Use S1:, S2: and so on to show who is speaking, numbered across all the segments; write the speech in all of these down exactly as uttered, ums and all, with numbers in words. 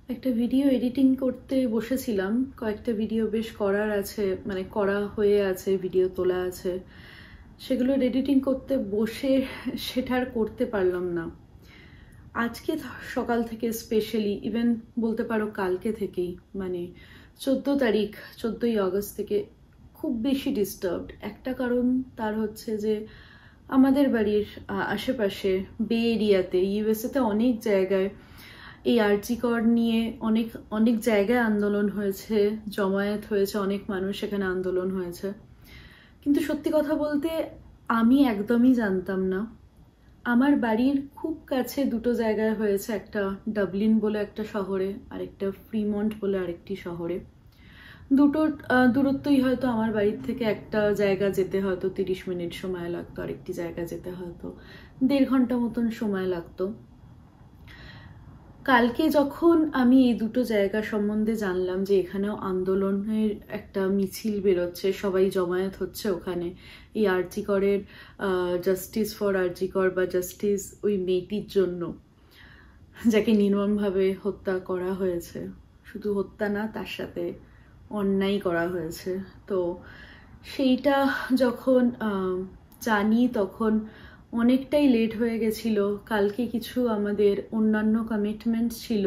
S1: একটা video editing করতে বসেছিলাম, কয়েকটা ভিডিও বেশ করার আছে, মানে করা হয়ে আছে, ভিডিও তোলা আছে। সেগুলো এডিটিং করতে বসে সেটা আর করতে পারলাম না। আজকে সকাল থেকে স্পেশালি, ইভেন বলতে পারো কালকে থেকেই, মানে চোদ্দ তারিখ চোদ্দই আগস্ট থেকে খুব বেশি ডিস্টার্বড। একটা কারণ তার হচ্ছে যে আমাদের বাড়ির আশেপাশে বে এরিয়াতে, ইউএসএতে অনেক জায়গায় এই আরজি কর নিয়ে অনেক অনেক জায়গায় আন্দোলন হয়েছে, জমায়েত হয়েছে, অনেক মানুষ এখানে আন্দোলন হয়েছে। কিন্তু সত্যি কথা বলতে আমি একদমই জানতাম না। আমার বাড়ির খুব কাছে দুটো জায়গায় হয়েছে, একটা ডাবলিন বলে একটা শহরে, আর একটা ফ্রিমন্ট বলে আরেকটি শহরে। দুটোর দূরত্বই হয়তো আমার বাড়ির থেকে একটা জায়গা যেতে হয়তো তিরিশ মিনিট সময় লাগতো, আরেকটি জায়গা যেতে হয়তো দেড় ঘন্টা মতন সময় লাগতো। কালকে যখন আমি এই দুটো জায়গা সম্বন্ধে জানলাম যে এখানেও আন্দোলনের একটা মিছিল বেরোচ্ছে, সবাই জমায়েত হচ্ছে ওখানে এই আরজি করের জাস্টিস ফর আরজি কর বা জাস্টিস ওই মেয়েটির জন্য, যাকে নির্মমভাবে হত্যা করা হয়েছে। শুধু হত্যা না, তার সাথে অন্যায় করা হয়েছে। তো সেইটা যখন জানি তখন অনেকটাই লেট হয়ে গেছিল। কালকে কিছু আমাদের অন্যান্য কমিটমেন্টস ছিল,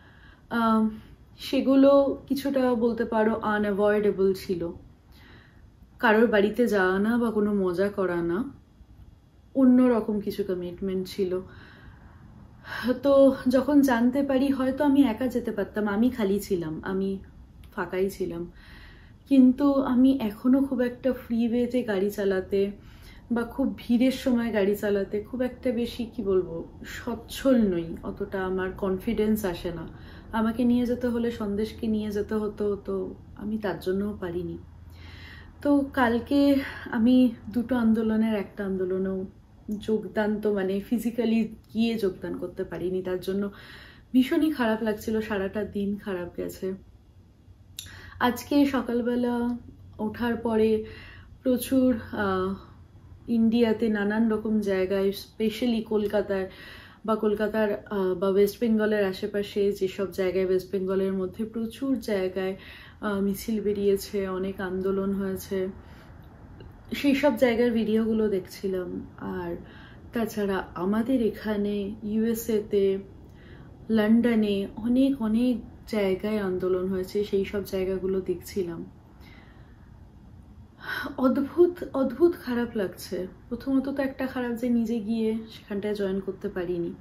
S1: সেগুলো কিছুটা বলতে পারো আনঅ্যাভয়েডেবল ছিল। কারোর বাড়িতে যাওয়া না বা কোনো মজা করা না, অন্যরকম কিছু কমিটমেন্ট ছিল। তো যখন জানতে পারি, হয়তো আমি একা যেতে পারতাম, আমি খালি ছিলাম, আমি ফাঁকাই ছিলাম, কিন্তু আমি এখনো খুব একটা ফ্রি ওয়েতে গাড়ি চালাতে বা খুব ভিড়ের সময় গাড়ি চালাতে খুব একটা বেশি কি বলবো সচ্ছল নই, অতটা আমার কনফিডেন্স আসে না। আমাকে নিয়ে যেতে হলে সন্দেশকে নিয়ে যেতে হতো, তো আমি তার জন্যও পারিনি। তো কালকে আমি দুটো আন্দোলনের একটা আন্দোলনেও যোগদান, তো মানে ফিজিক্যালি গিয়ে যোগদান করতে পারিনি, তার জন্য ভীষণই খারাপ লাগছিল। সারাটা দিন খারাপ গেছে। আজকে সকালবেলা ওঠার পরে প্রচুর ইন্ডিয়াতে নানান রকম জায়গায়, স্পেশালি কলকাতায় বা কলকাতার বা ওয়েস্ট বেঙ্গলের আশেপাশে যেসব জায়গায়, ওয়েস্ট বেঙ্গলের মধ্যে প্রচুর জায়গায় মিছিল বেরিয়েছে, অনেক আন্দোলন হয়েছে, সেই সব জায়গার ভিডিওগুলো দেখছিলাম। আর তাছাড়া আমাদের এখানে ইউএসএতে, লন্ডনে অনেক অনেক জায়গায় আন্দোলন হয়েছে, সেই সব জায়গাগুলো দেখছিলাম। অদ্ভুত অদ্ভুত খারাপ লাগছে। প্রথমত তো একটা খারাপ যে নিজে গিয়ে সেখানটায় জয়েন করতে পারিনি।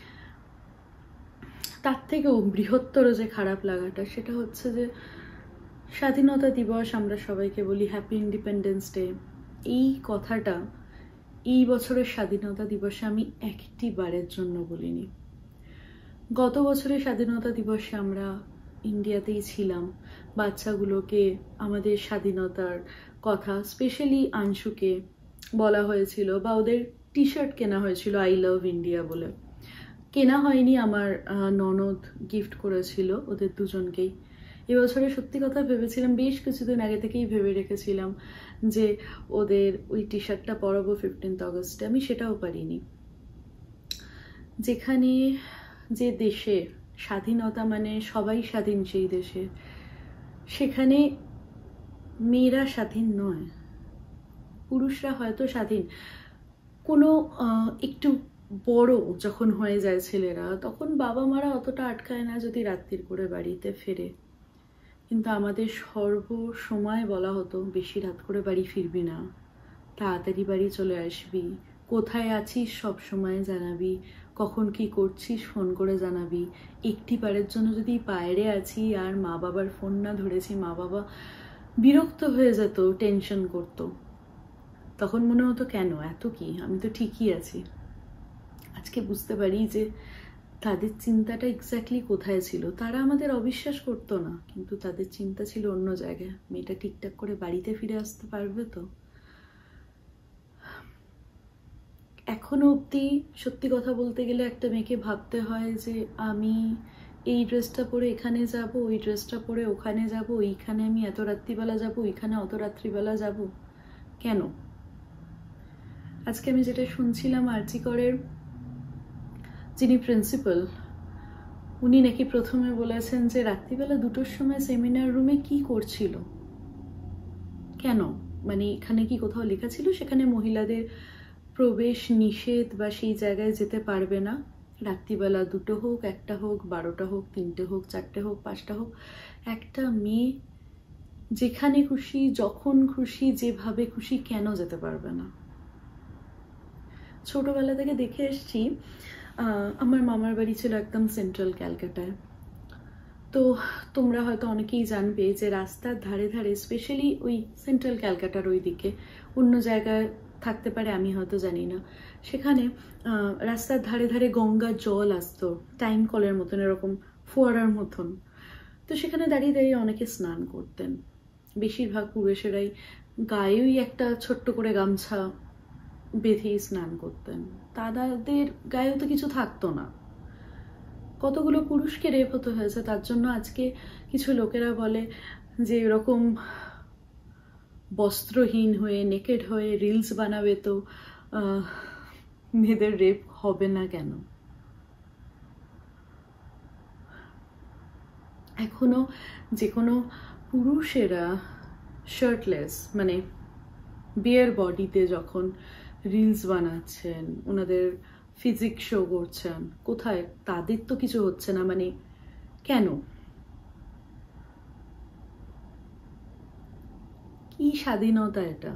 S1: তার থেকেও বৃহত্তর যে খারাপ লাগাটা, সেটা হচ্ছে যে স্বাধীনতা দিবস আমরা সবাইকে বলি হ্যাপি ইন্ডিপেন্ডেন্স ডে, এই কথাটা এই বছরের স্বাধীনতা দিবসে আমি একটি বারের জন্য বলিনি। গত বছরের স্বাধীনতা দিবসে আমরা ইন্ডিয়াতেই ছিলাম, বাচ্চাগুলোকে আমাদের স্বাধীনতার কথা, স্পেশালি আংশুকে বলা হয়েছিল, বা ওদের টি শার্ট কেনা হয়েছিল আই লাভ ইন্ডিয়া বলে। কেনা হয়নি, আমার ননদ গিফট করেছিল ওদের দুজনকেই। এবছরে সত্যি কথা ভেবেছিলাম, বেশ কিছুদিন আগে থেকেই ভেবে রেখেছিলাম যে ওদের ওই টি শার্টটা পরাবো ফিফটিন্থ অগস্টে, আমি সেটাও পারিনি। যেখানে, যে দেশে স্বাধীনতা মানে সবাই স্বাধীন, সেই দেশে, সেখানে মেয়েরা স্বাধীন নয়, পুরুষরা হয়তো স্বাধীন। কোনো একটু বড় যখন হয়ে যায় ছেলেরা, তখন বাবা মারা অতটা আটকায় না যদি রাত্রির করে বাড়িতে ফেরে, কিন্তু আমাদের সর্ব সময় বলা হতো বেশি রাত করে বাড়ি ফিরবি না, তাড়াতাড়ি বাড়ি চলে আসবি, কোথায় আছিস সব সময় জানাবি, কখন কি করছিস ফোন করে জানাবি। একটি বারের জন্য যদি বাইরে আছি আর মা বাবার ফোন না ধরেছি, মা বাবা বিরক্ত হয়ে যেত, টেনশন করতো। তখন মনে হতো কেন, এত কি, আমি তো ঠিকই আছি। আজকে বুঝতে পারি যে তাদের চিন্তাটা এক্স্যাক্টলি কোথায় ছিল। তারা আমাদের অবিশ্বাস করতো না, কিন্তু তাদের চিন্তা ছিল অন্য জায়গায়। মেয়েটা ঠিকঠাক করে বাড়িতে ফিরে আসতে পারবে তো? এখনো অবধি সত্যি কথা বলতে গেলে একটা মেয়েকে ভাবতে হয় যে আমি এই ড্রেসটা পরে এখানে যাব, ওই ড্রেসটা পরে ওখানে যাব, ওইখানে আমি এত রাত্রিবেলা যাব, ওইখানে অত রাত্রিবেলা যাব, কেন? আজকে আমি যেটা শুনছিলাম, আরজি করের যিনি প্রিন্সিপাল, উনি নাকি প্রথমে বলেছেন যে রাত্রিবেলা দুটোর সময় সেমিনার রুমে কি করছিল, কেন, মানে এখানে কি কোথাও লেখা ছিল সেখানে মহিলাদের প্রবেশ নিষেধ বা সেই জায়গায় যেতে পারবে না? রাত্রিবেলা দুটো হোক, একটা হোক, বারোটা হোক, তিনটে হোক, চারটে হোক, পাঁচটা হোক, একটা মেয়ে যেখানে খুশি, যখন খুশি, যেভাবে খুশি কেন যেতে পারবে না? ছোটবেলা থেকে দেখে এসছি, আমার মামার বাড়ি ছিল একদম সেন্ট্রাল ক্যালকাটায়। তো তোমরা হয়তো অনেকেই জানবে যে রাস্তার ধারে ধারে, স্পেশালি ওই সেন্ট্রাল ক্যালকাটার ওই দিকে, অন্য জায়গায় থাকতে পারে আমি হয়তো জানি না, সেখানে রাস্তার ধারে ধারে গঙ্গার জল আসতো টাইম কলের মতন, এরকম ফোয়ারার মতন। তো সেখানে দাঁড়িয়ে দাঁড়িয়ে অনেকে স্নান করতেন, বেশিরভাগ পুরুষেরাই গায়েই একটা ছোট্ট করে গামছা বেঁধেই স্নান করতেন। তাদের গায়েও তো কিছু থাকতো না। কতগুলো পুরুষকে রেপ হতে হয়েছে তার জন্য। আজকে কিছু লোকেরা বলে যে এরকম বস্ত্রহীন হয়ে, নেকেড হয়ে রিলস বানাবে তো মেয়েদের রেপ হবে না কেন? এখনো যে কোনো পুরুষেরা শার্টলেস, মানে বিয়ার বডিতে যখন রিলস বানাচ্ছেন, ওনাদের ফিজিক শো করছেন, কোথায় তাদের তো কিছু হচ্ছে না, মানে কেন? কি স্বাধীনতা এটা?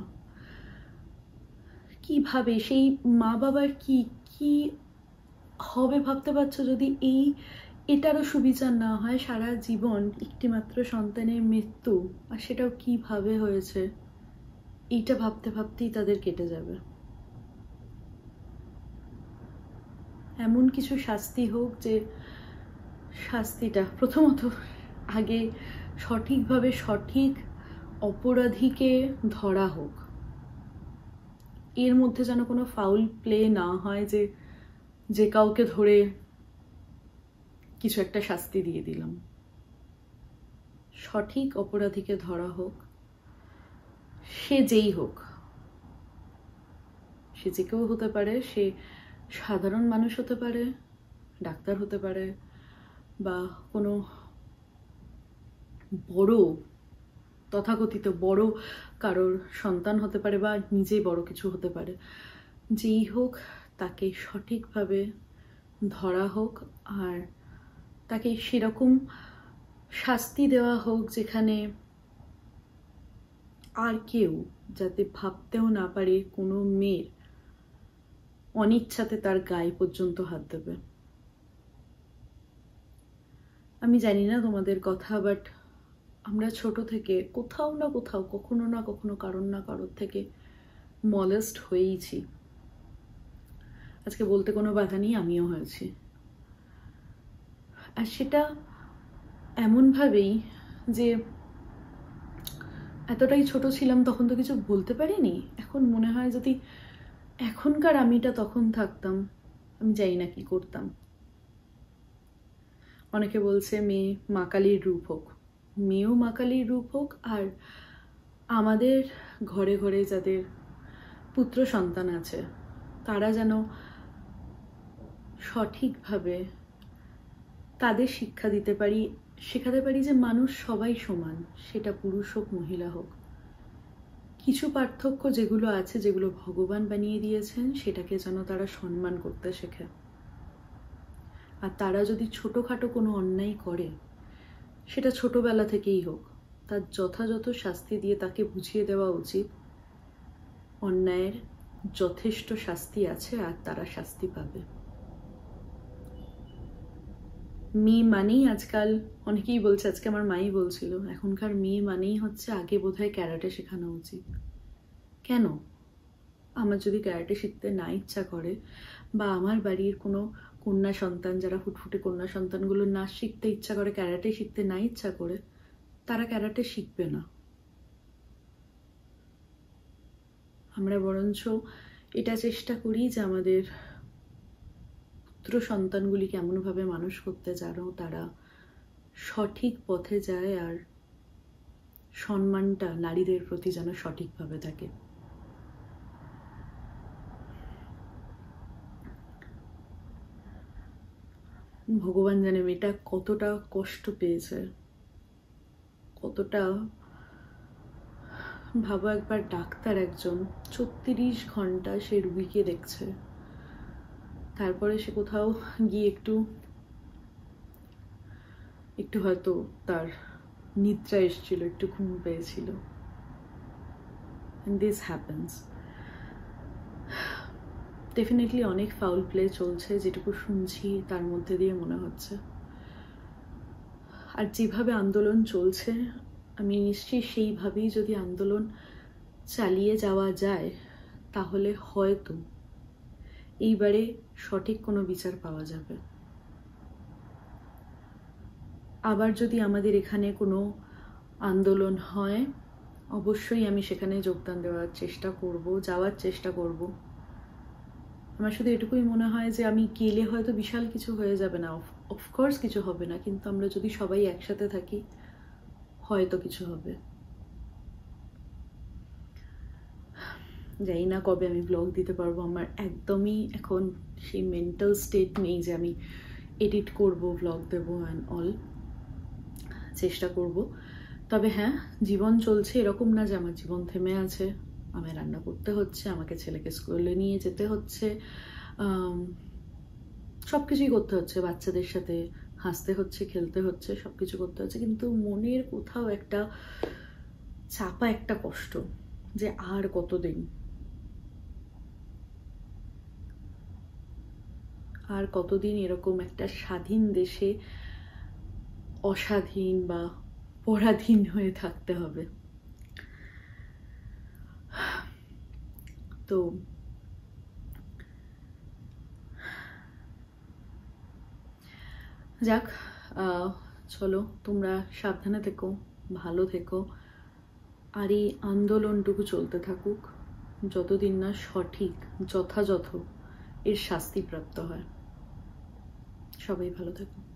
S1: কিভাবে সেই মা বাবার কি কি হবে ভাবতে পারছো যদি এই এটারও সুবিচার না হয়? সারা জীবন একটি মাত্র সন্তানের মৃত্যু, আর সেটাও কিভাবে হয়েছে, এইটা ভাবতে ভাবতেই তাদের কেটে যাবে। এমন কিছু শাস্তি হোক যে শাস্তিটা প্রথমত আগে সঠিকভাবে সঠিক অপরাধীকে ধরা হোক। এর মধ্যে যেন কোনো ফাউল প্লে না হয় যে যে কাউকে ধরে কিছু একটা শাস্তি দিয়ে দিলাম। সঠিক অপরাধীকে ধরা হোক, সে যেই হোক, সে যে কেউ হতে পারে, সে সাধারণ মানুষ হতে পারে, ডাক্তার হতে পারে, বা কোনো বড় তথাকথিত বড় কারোর সন্তান হতে পারে, বা নিজেই বড় কিছু হতে পারে। যেই হোক তাকে সঠিকভাবে ধরা হোক, আর তাকে সেরকম শাস্তি দেওয়া হোক যেখানে আর কেউ যাতে ভাবতেও না পারে কোনো মেয়ের অনিচ্ছাতে তার গায়ে পর্যন্ত হাত দেবে। আমি জানি না তোমাদের কথা, বাট আমরা ছোট থেকে কোথাও না কোথাও, কখনো না কখনো, কারণ না কারোর থেকে মলেস্ট হয়েইছি। আজকে বলতে কোনো বাধা নেই, আমিও হয়েছি। আর সেটা এমনভাবেই যে এতটাই ছোট ছিলাম তখন তো কিছু বলতে পারিনি। এখন মনে হয় যদি এখনকার আমিটা তখন থাকতাম, আমি জানি না কি করতাম। অনেকে বলছে মেয়ে মা কালীর রূপ হোক, মেয়েও মা কালীর রূপ হোক, আর আমাদের ঘরে ঘরে যাদের পুত্র সন্তান আছে তারা যেন সঠিকভাবে তাদের শিক্ষা দিতে পারি, শেখাতে পারি যে মানুষ সবাই সমান, সেটা পুরুষ হোক মহিলা হোক। কিছু পার্থক্য যেগুলো আছে, যেগুলো ভগবান বানিয়ে দিয়েছেন, সেটাকে যেন তারা সম্মান করতে শেখে। আর তারা যদি ছোটোখাটো কোনো অন্যায় করে, সেটা ছোটবেলা থেকেই হোক, তার যথাযথ শাস্তি দিয়ে তাকে বুঝিয়ে দেওয়া উচিত অন্যায়ের যথেষ্ট শাস্তি আছে আর তারা শাস্তি পাবে। মেয়ে মানেই আজকাল অনেকেই বলছে, আজকে আমার মাই বলছিল, এখনকার মেয়ে মানেই হচ্ছে আগে বোধহয় ক্যারাটে শেখানো উচিত। কেন? আমার যদি ক্যারাটে শিখতে না ইচ্ছা করে, বা আমার বাড়ির কোনো কন্যা সন্তান, যারা ফুটফুটে কন্যা সন্তানগুলো নাচ শিখতে ইচ্ছা করে, ক্যারাটে শিখতে না ইচ্ছা করে, তারা ক্যারাটে শিখবে না। আমরা বরঞ্চ এটা চেষ্টা করি যে আমাদের পুত্র সন্তানগুলিকে এমনভাবে মানুষ করতে যেন তারা সঠিক পথে যায়, আর সম্মানটা নারীদের প্রতি যেন সঠিকভাবে থাকে। ভগবান জানে মেয়েটা কতটা কষ্ট পেয়েছে, কতটা। ভাবো একবার ডাক্তার একজন ছত্রিশ ঘন্টা সে রুগীকে দেখছে, তারপরে সে কোথাও গিয়ে একটু একটু হয়তো তার নিদ্রা এসেছিল, একটু ঘুম পেয়েছিল। and this happens. ডেফিনেটলি অনেক ফাউল প্লে চলছে, যেটুকু শুনছি তার মধ্যে দিয়ে মনে হচ্ছে। আর যেভাবে আন্দোলন চলছে আমি নিশ্চয়ই সেইভাবেই যদি আন্দোলন চালিয়ে যাওয়া যায় তাহলে হয়তো এইবারে সঠিক কোনো বিচার পাওয়া যাবে। আবার যদি আমাদের এখানে কোনো আন্দোলন হয় অবশ্যই আমি সেখানে যোগদান দেওয়ার চেষ্টা করব, যাওয়ার চেষ্টা করব। আমার শুধু এটুকুই মনে হয় যে আমি গেলে হয়তো বিশাল কিছু হয়ে যাবে না, অফকোর্স কিছু হবে না, কিন্তু আমরা যদি সবাই একসাথে থাকি হয়তো কিছু হবে। জানি না কবে আমি ব্লগ দিতে পারবো, আমার একদমই এখন সেই মেন্টাল স্টেট নেই যে আমি এডিট করব, ব্লগ দেবো অ্যান্ড অল। চেষ্টা করব। তবে হ্যাঁ, জীবন চলছে, এরকম না যে আমার জীবন থেমে আছে। আমায় রান্না করতে হচ্ছে, আমাকে ছেলেকে স্কুলে নিয়ে যেতে হচ্ছে, সব কিছুই করতে হচ্ছে, বাচ্চাদের সাথে হাসতে হচ্ছে, খেলতে হচ্ছে, সব কিছু করতে হচ্ছে, কিন্তু মনের কোথাও একটা চাপা একটা কষ্ট যে আর কতদিন, আর কতদিন এরকম একটা স্বাধীন দেশে অস্বাধীন বা পরাধীন হয়ে থাকতে হবে। তো যাক, চলো তোমরা সাবধানে থেকো, ভালো থেকো, আর এই আন্দোলনটুকু চলতে থাকুক যতদিন না সঠিক যথাযথ এর শাস্তি প্রাপ্ত হয়। সবাই ভালো থেকো।